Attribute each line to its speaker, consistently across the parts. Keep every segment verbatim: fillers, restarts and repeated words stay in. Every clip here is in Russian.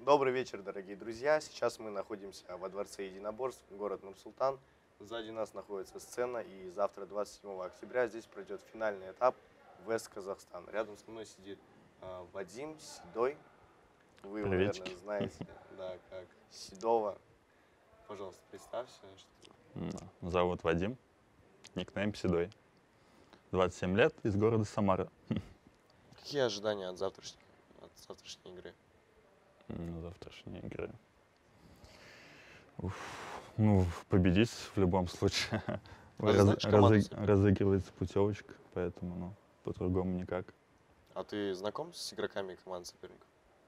Speaker 1: Добрый вечер, дорогие друзья. Сейчас мы находимся во Дворце единоборств, город Нур-Султан. Сзади нас находится сцена, и завтра, двадцать седьмого октября, здесь пройдет финальный этап Вест Казахстан. Рядом со мной сидит э, Вадим Седой. Вы его, наверное, знаете, да, как Седова. Пожалуйста, представься. Что...
Speaker 2: Зовут Вадим, никнейм Седой. двадцать семь лет, из города Самара.
Speaker 1: Какие ожидания от завтрашней, от завтрашней игры?
Speaker 2: Завтрашней игры. Уф, ну, победить в любом случае. Раз, разы, разыгрывается путевочка, поэтому, ну, по-другому никак.
Speaker 1: А ты знаком с игроками команд соперников?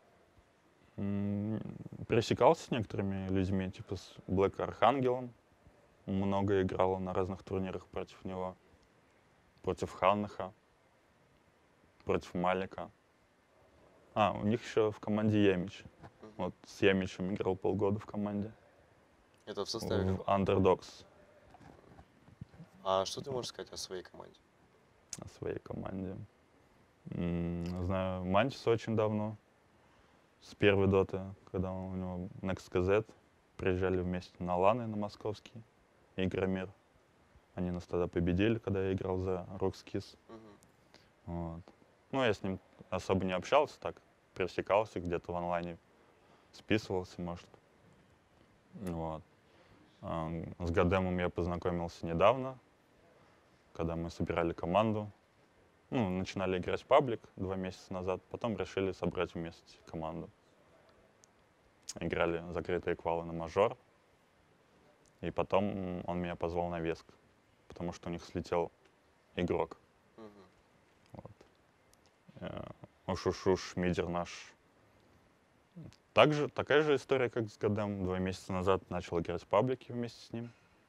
Speaker 2: Пересекался с некоторыми людьми, типа с Блэк Архангелом. Много играл на разных турнирах против него. Против Ханаха, против Малика. А, у них еще в команде Ямич. Uh-huh. Вот с Ямичем играл полгода в команде.
Speaker 1: Это в составе?
Speaker 2: В Underdogs.
Speaker 1: А что ты можешь сказать о своей команде?
Speaker 2: О своей команде? М-м, знаю Мантис очень давно. С первой доты, когда у него Next кей зет. Приезжали вместе на ланы, на московский. Игромир. Они нас тогда победили, когда я играл за Rockskis. Uh-huh. Вот. Ну, я с ним особо не общался, так, пересекался где-то в онлайне, списывался, может. Вот. А, с Годемом я познакомился недавно, когда мы собирали команду. Ну, начинали играть в паблик два месяца назад, потом решили собрать вместе команду. Играли закрытые квалы на мажор, и потом он меня позвал на Веск, потому что у них слетел игрок. Uh-huh. Вот. Уш-уш-уш, мидер наш. Также, такая же история, как с Годем. Два месяца назад начал играть в паблике вместе с ним.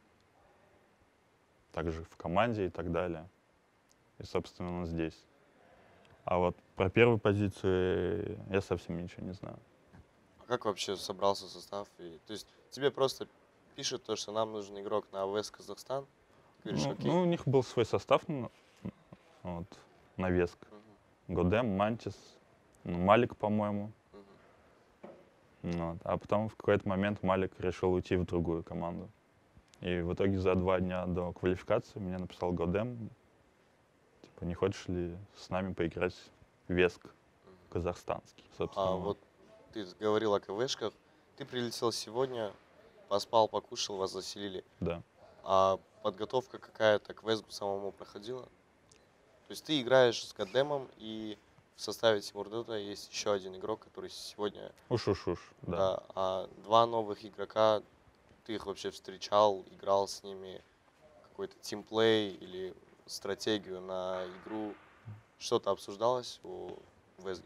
Speaker 2: Также в команде и так далее. И, собственно, он здесь. А вот про первую позицию я совсем ничего не знаю.
Speaker 1: А как вообще собрался состав? И, то есть тебе просто пишут то, что нам нужен игрок на Вест Казахстан?
Speaker 2: Ты говоришь, ну, окей. Ну, у них был свой состав вот, на Веск. Uh-huh. Годем, Мантис, ну, Малик, по-моему. Uh-huh. Вот. А потом в какой-то момент Малик решил уйти в другую команду. И в итоге за два дня до квалификации мне написал Годем, типа, не хочешь ли с нами поиграть в Веск uh-huh. казахстанский, собственно.
Speaker 1: А вот ты говорил о КВшках. Ты прилетел сегодня, поспал, покушал, вас заселили.
Speaker 2: Да.
Speaker 1: А подготовка какая-то к Весгу самому проходила? То есть ты играешь с Годемом, и в составе Тимурдота есть еще один игрок, который сегодня...
Speaker 2: Уш-уш-уш, да.
Speaker 1: да. А два новых игрока, ты их вообще встречал, играл с ними, какой-то тимплей или стратегию на игру? Что-то обсуждалось у Весги?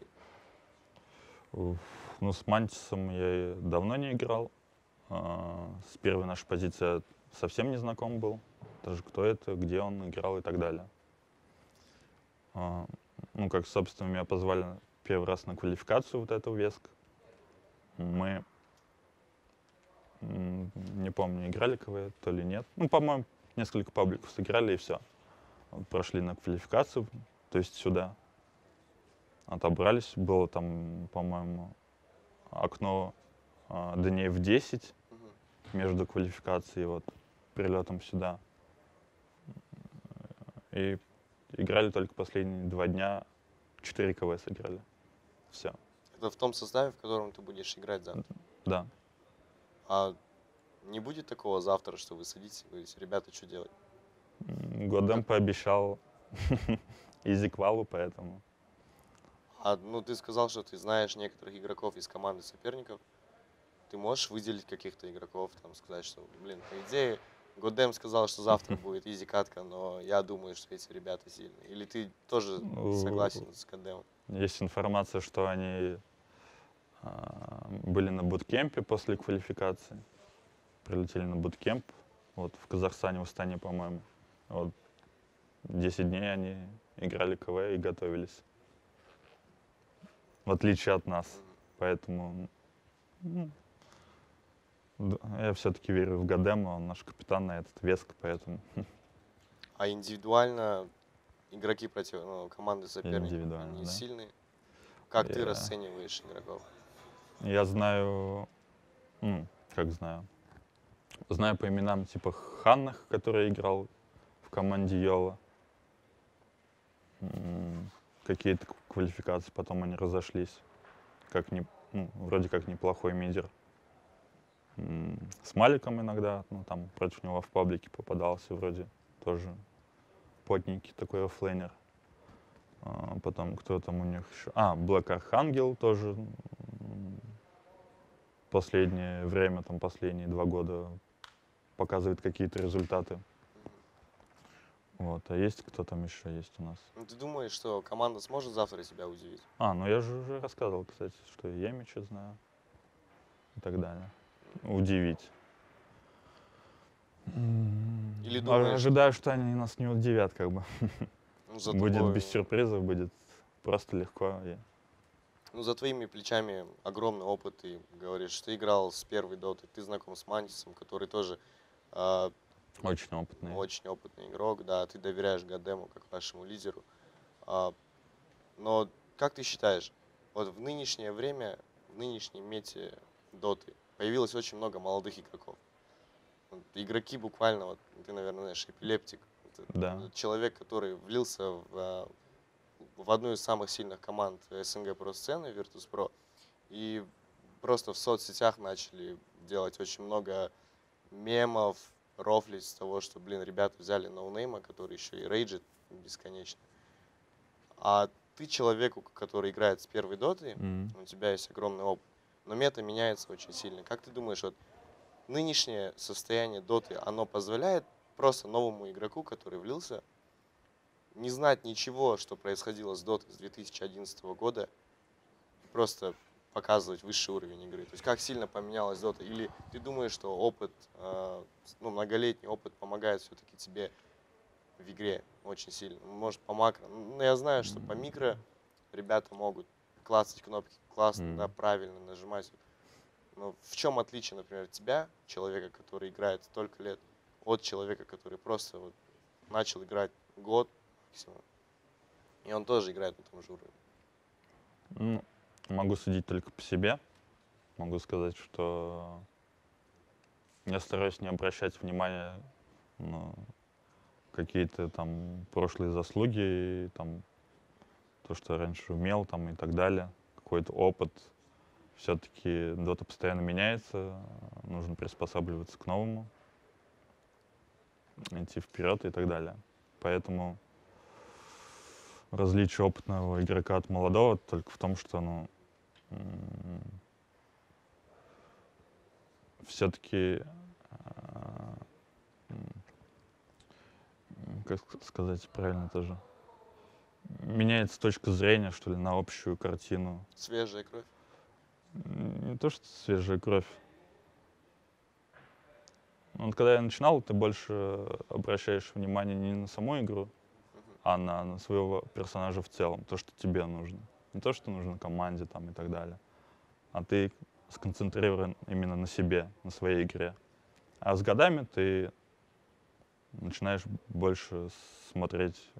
Speaker 2: Ну, с Мантисом я давно не играл. С первой нашей позиции совсем не знаком был. Даже кто это, где он играл и так далее. Ну, как, собственно, меня позвали первый раз на квалификацию вот эту Веск. Мы, не помню, играли КВ, то ли нет. Ну, по-моему, несколько пабликов сыграли, и все. Вот, прошли на квалификацию, то есть сюда. Отобрались. Было там, по-моему, окно а, дней в десять uh-huh. между квалификацией и вот прилетом сюда. И играли только последние два дня, четыре КВ сыграли. Все.
Speaker 1: Это в том составе, в котором ты будешь играть завтра?
Speaker 2: Да.
Speaker 1: А не будет такого завтра, что вы садитесь и говорите, ребята, что делать?
Speaker 2: Годем пообещал изи квалу, поэтому.
Speaker 1: А, ну, ты сказал, что ты знаешь некоторых игроков из команды соперников. Ты можешь выделить каких-то игроков, там, сказать, что, блин, по идее, Годем сказал, что завтра будет изи-катка, но я думаю, что эти ребята сильные. Или ты тоже согласен с Годемом?
Speaker 2: Есть информация, что они а, были на буткемпе после квалификации. Прилетели на буткемп вот, в Казахстане, в Астане, по-моему. Вот, десять дней они играли КВ и готовились. В отличие от нас. Mm-hmm. Поэтому ну, я все-таки верю в Годема, он наш капитан на этот Веск, поэтому...
Speaker 1: А индивидуально игроки против ну, команды соперников, они
Speaker 2: да.
Speaker 1: сильные? Как
Speaker 2: Я...
Speaker 1: ты расцениваешь игроков?
Speaker 2: Я знаю, ну, как знаю, знаю по именам типа Ханнах, который играл в команде Йола. М, Какие-то к- квалификации, потом они разошлись. Как не, ну, вроде как неплохой мидер. М, С Маликом иногда, ну, там против него в паблике попадался вроде тоже потненький такой оффлейнер. А, потом кто там у них еще? А, Black Archangel тоже м, последнее время, там последние два года показывает какие-то результаты.
Speaker 1: Мгм.
Speaker 2: Вот. А есть кто там еще есть у нас?
Speaker 1: Ну, ты думаешь, что команда сможет завтра тебя удивить?
Speaker 2: А, ну я же уже рассказывал, кстати, что и Емича знаю и так далее. Удивить. М,
Speaker 1: Или
Speaker 2: а-
Speaker 1: думаешь,
Speaker 2: Ожидаю, что они нас не удивят, как бы.
Speaker 1: ну, за
Speaker 2: Будет без
Speaker 1: тобой,
Speaker 2: сюрпризов, будет просто легко. и
Speaker 1: ну, за твоими плечами огромный опыт, ты говоришь, что ты играл с первой доты, ты знаком с Мантисом, который тоже а,
Speaker 2: Очень опытные.
Speaker 1: очень опытный игрок, да, ты доверяешь Гадему как вашему лидеру. А, но как ты считаешь, вот в нынешнее время, в нынешней мете доты появилось очень много молодых игроков. Вот игроки буквально, вот, ты, наверное, знаешь, эпилептик. Это,
Speaker 2: Да.
Speaker 1: э, человек, который влился в, а, в одну из самых сильных команд СНГ про сцены, Virtus.pro, и просто в соцсетях начали делать очень много мемов, рофлить с того, что, блин, ребята взяли ноунейма, который еще и рейджит бесконечно. А ты человеку, который играет с первой доты,
Speaker 2: М.
Speaker 1: у тебя есть огромный опыт. Но мета меняется очень сильно. Как ты думаешь, вот нынешнее состояние доты, оно позволяет просто новому игроку, который влился, не знать ничего, что происходило с дотой с две тысячи одиннадцатого года, и просто показывать высший уровень игры? То есть как сильно поменялась дота? Или ты думаешь, что опыт, э, ну, многолетний опыт помогает все-таки тебе в игре очень сильно? Может, по макро? Ну, я знаю, что по микро ребята могут клацать кнопки классно, да,
Speaker 2: М.
Speaker 1: правильно нажимать. Но в чем отличие, например, тебя, человека, который играет столько лет, от человека, который просто вот начал играть год максимум, и он тоже играет на том же уровне?
Speaker 2: Ну, могу судить только по себе. Могу сказать, что я стараюсь не обращать внимания на какие-то там прошлые заслуги, и, там, то, что я раньше умел там, и так далее. Какой-то опыт. Все-таки дота постоянно меняется, нужно приспосабливаться к новому, идти вперед и так далее. Поэтому различие опытного игрока от молодого только в том, что ну, все-таки, как ск- сказать правильно тоже, меняется точка зрения, что ли, на общую картину.
Speaker 1: Свежая кровь.
Speaker 2: М, Не то, что свежая кровь. Ну, вот когда я начинал, ты больше обращаешь внимание не на саму игру,
Speaker 1: Мгм.
Speaker 2: а на, на своего персонажа в целом, то, что тебе нужно. Не то, что нужно команде там и так далее, а ты сконцентрирован именно на себе, на своей игре. А с годами ты начинаешь больше смотреть э,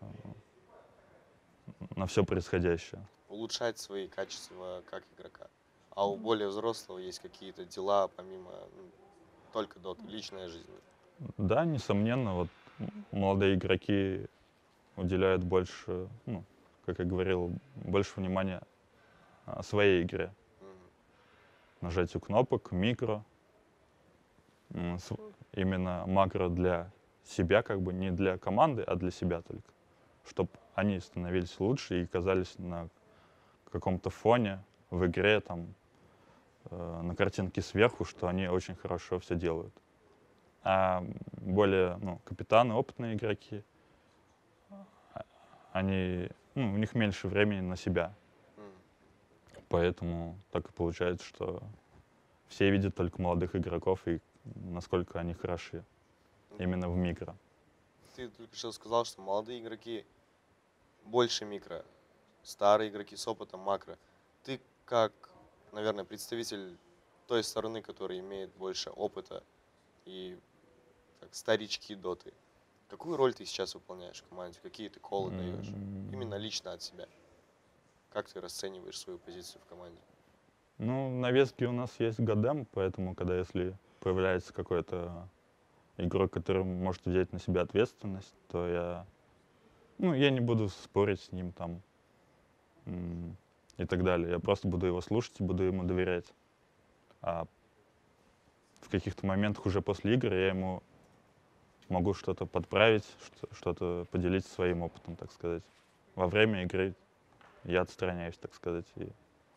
Speaker 2: на все происходящее.
Speaker 1: Улучшать свои качества как игрока. А у более взрослого есть какие-то дела, помимо ну, только доты, личная жизнь.
Speaker 2: Да, несомненно, вот м- молодые игроки уделяют больше, ну, как я говорил, больше внимания а, своей игре.
Speaker 1: Мгм.
Speaker 2: Нажатию кнопок, микро, м, с- именно макро для себя, как бы не для команды, а для себя только. Чтобы они становились лучше и казались на каком-то фоне в игре, там, э, на картинке сверху, что они очень хорошо все делают. А более ну, капитаны, опытные игроки, а- они, ну, у них меньше времени на себя.
Speaker 1: Мгм.
Speaker 2: Поэтому так и получается, что все видят только молодых игроков и насколько они хороши
Speaker 1: Ну,
Speaker 2: именно в микро.
Speaker 1: ты только что сказал, что молодые игроки больше микро, старые игроки с опытом макро. Ты как, наверное, представитель той стороны, которая имеет больше опыта и как старички доты. Какую роль ты сейчас выполняешь в команде? Какие ты колы даешь?
Speaker 2: М,
Speaker 1: Именно лично от себя. Как ты расцениваешь свою позицию в команде?
Speaker 2: Ну, на Веске у нас есть Гадем, поэтому, когда если появляется какой-то игрок, который может взять на себя ответственность, то я, ну, я не буду спорить с ним там м, и так далее. Я просто буду его слушать и буду ему доверять. А в каких-то моментах уже после игр я ему могу что-то подправить, что- что-то поделиться своим опытом, так сказать. Во время игры я отстраняюсь, так сказать. И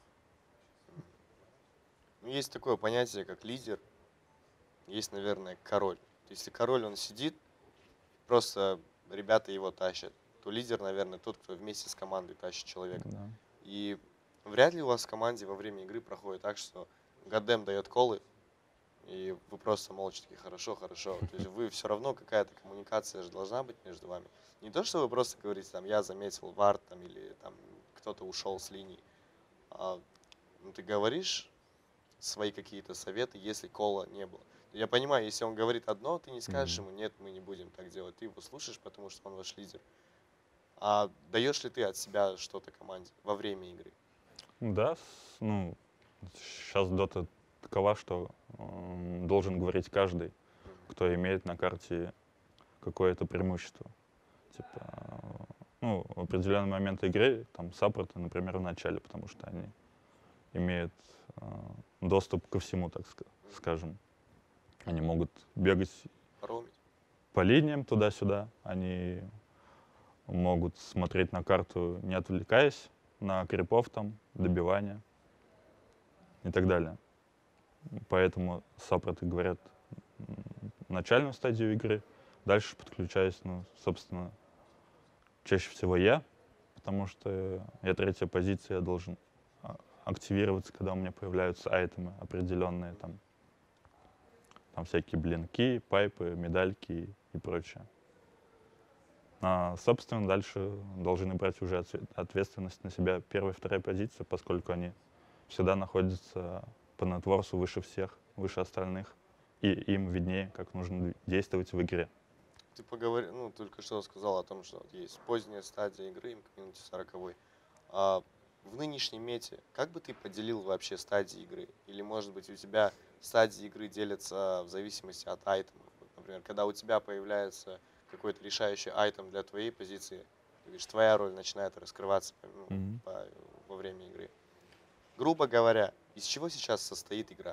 Speaker 1: Ну, есть такое понятие, как лидер, есть, наверное, король. Если король, он сидит, просто ребята его тащат, то лидер, наверное, тот, кто вместе с командой тащит человека.
Speaker 2: да.
Speaker 1: И вряд ли у вас в команде во время игры проходит так, что Гадем дает колы, и вы просто молча такие, хорошо, хорошо. То есть вы все равно, какая-то коммуникация же должна быть между вами. Не то, что вы просто говорите, там, я заметил вард, там, или там кто-то ушел с линии. А, ну, ты говоришь свои какие-то советы, если кола не было. Я понимаю, если он говорит одно, ты не скажешь
Speaker 2: Мгм.
Speaker 1: ему, нет, мы не будем так делать. Ты его слушаешь, потому что он ваш лидер. А даешь ли ты от себя что-то команде во время игры?
Speaker 2: Да, с- ну, сейчас дота такова, что м, должен говорить каждый,
Speaker 1: Мгм.
Speaker 2: кто имеет на карте какое-то преимущество. Типа, ну, в определенный момент игры, там, саппорты, например, в начале, потому что они имеют э, доступ ко всему, так ска-
Speaker 1: Мгм.
Speaker 2: скажем. Они могут бегать
Speaker 1: Роумить?
Speaker 2: по линиям туда-сюда, они могут смотреть на карту, не отвлекаясь на крипов там, добивания и так далее. Поэтому саппорты говорят м, начальную стадию игры, дальше подключаюсь, ну, собственно, чаще всего я, потому что я третья позиция, я должен а, активироваться, когда у меня появляются айтемы определенные, там, там всякие блинки, пайпы, медальки и прочее. А, собственно, дальше должны брать уже отве- ответственность на себя первая и вторая позиция, поскольку они всегда находятся по нетворсу выше всех, выше остальных, и им виднее, как нужно действовать в игре.
Speaker 1: Ты поговорил, ну, только что сказал о том, что вот есть поздняя стадия игры, комьюнити сороковой. А в нынешней мете, как бы ты поделил вообще стадии игры? Или, может быть, у тебя стадии игры делятся в зависимости от айтемов? Вот, например, когда у тебя появляется какой-то решающий айтем для твоей позиции, ты говоришь, твоя роль начинает раскрываться по- ну,
Speaker 2: Мгм.
Speaker 1: по- во время игры. Грубо говоря, из чего сейчас состоит игра?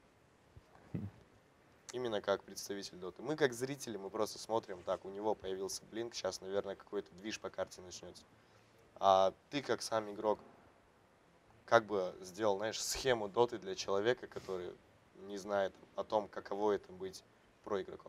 Speaker 1: Именно как представитель доты. Мы как зрители, мы просто смотрим, так, у него появился блинк, сейчас, наверное, какой-то движ по карте начнется. А ты как сам игрок, как бы сделал, знаешь, схему доты для человека, который не знает о том, каково это быть проигроком?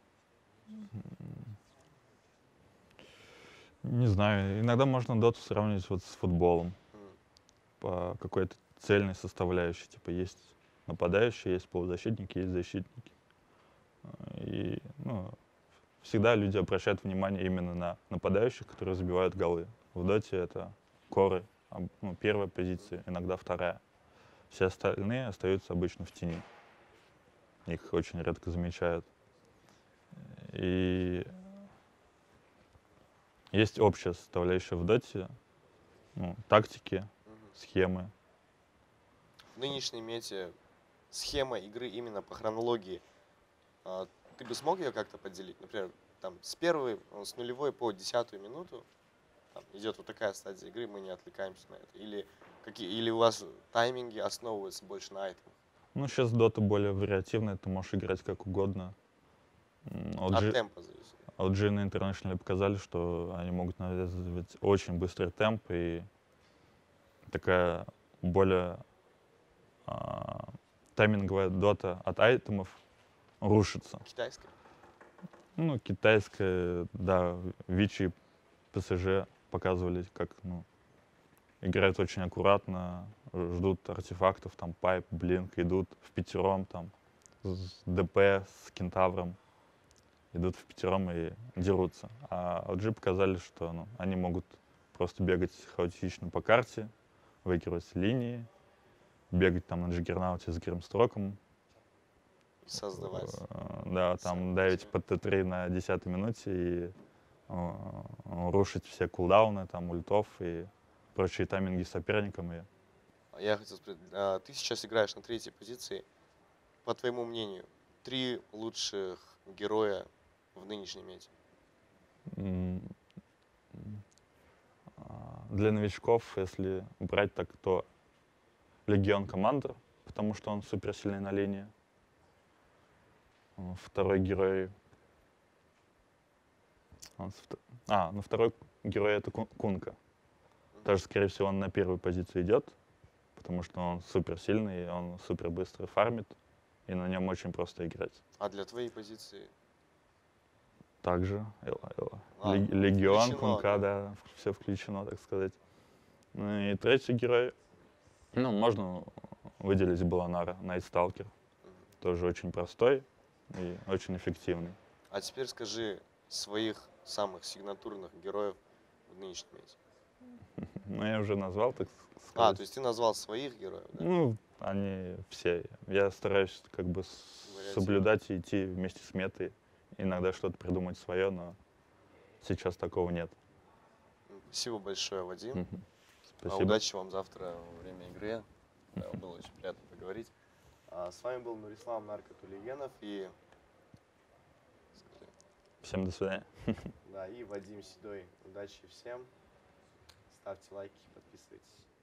Speaker 2: Не знаю, иногда можно доту сравнивать вот с футболом
Speaker 1: М,
Speaker 2: по какой-то цельной составляющей. Типа есть нападающие, есть полузащитники, есть защитники. И ну, всегда люди обращают внимание именно на нападающих, которые забивают голы. В доте это коры, об- ну, первая позиция, иногда вторая. Все остальные остаются обычно в тени. Их очень редко замечают. И есть общая составляющая в доте, ну, тактики,
Speaker 1: мгм.
Speaker 2: схемы.
Speaker 1: В нынешней мете схема игры именно по хронологии, а, ты бы смог ее как-то поделить? Например, там с первой, ну, с нулевой по десятую минуту там идет вот такая стадия игры, мы не отвлекаемся на это. Или, какие, или у вас тайминги основываются больше на айтемах?
Speaker 2: Ну, сейчас дота более вариативная, ты можешь играть как угодно. М,
Speaker 1: От
Speaker 2: о джи,
Speaker 1: темпа зависит.
Speaker 2: о джи на International показали, что они могут навязывать очень быстрый темп и такая более а, тайминговая дота от айтемов рушится.
Speaker 1: Китайская?
Speaker 2: Ну, китайская, да, Вичи, ПСЖ показывали, как, ну, играют очень аккуратно, ждут артефактов, там, пайп, блинк, идут в пятером, там, с ДП, с кентавром, идут в пятером и дерутся. А о джи показали, что, ну, они могут просто бегать хаотично по карте, выигрывать линии, бегать там на джиггернауте с гримстроком,
Speaker 1: И создавать
Speaker 2: э, да, там
Speaker 1: сами
Speaker 2: давить
Speaker 1: себя.
Speaker 2: под тэ три на десятой минуте и э, рушить все кулдауны, там, ультов и прочие тайминги соперникам. И
Speaker 1: Я хотел спросить, а, ты сейчас играешь на третьей позиции. По твоему мнению, три лучших героя в нынешнем мете?
Speaker 2: М, м, а, Для новичков, если брать так, то Легион Командер, потому что он суперсильный на линии. М, Второй герой... он с вт- А, ну второй герой это Ку- Кунка. Тоже, скорее всего, он на первую позицию идет, потому что он суперсильный, он супер быстро фармит, и на нем очень просто играть.
Speaker 1: А для твоей позиции?
Speaker 2: Также Эла, Эла.
Speaker 1: А,
Speaker 2: Ле-
Speaker 1: ну,
Speaker 2: Легион,
Speaker 1: включено,
Speaker 2: Кунка,
Speaker 1: да.
Speaker 2: да, все включено, так сказать. Ну и третий герой, ну, можно выделить Баланара, Найтсталкер.
Speaker 1: Мгм.
Speaker 2: Тоже очень простой и очень эффективный.
Speaker 1: А теперь скажи своих самых сигнатурных героев в нынешнем мете.
Speaker 2: Ну, я уже назвал, так
Speaker 1: А,
Speaker 2: сказать.
Speaker 1: то есть ты назвал своих героев, да?
Speaker 2: Ну, они все. Я стараюсь как бы с-
Speaker 1: Вариативно.
Speaker 2: соблюдать и идти вместе с метой. Иногда что-то придумать свое, но сейчас такого нет.
Speaker 1: М, Спасибо большое, Вадим.
Speaker 2: Мгм.
Speaker 1: А,
Speaker 2: Спасибо.
Speaker 1: Удачи вам завтра во время игры. Да, было очень приятно поговорить. А, С вами был Нурислам Наркотулиенов и, скажи,
Speaker 2: Всем до свидания.
Speaker 1: да, и Вадим Седой. Удачи всем. Ставьте лайки, подписывайтесь.